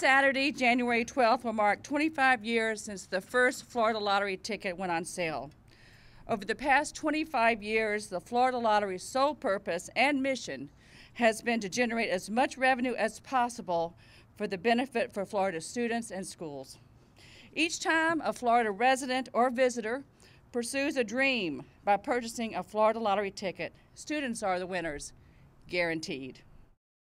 Saturday, January 12th, will mark 25 years since the first Florida Lottery ticket went on sale. Over the past 25 years, the Florida Lottery's sole purpose and mission has been to generate as much revenue as possible for the benefit for Florida students and schools. Each time a Florida resident or visitor pursues a dream by purchasing a Florida Lottery ticket, students are the winners, guaranteed.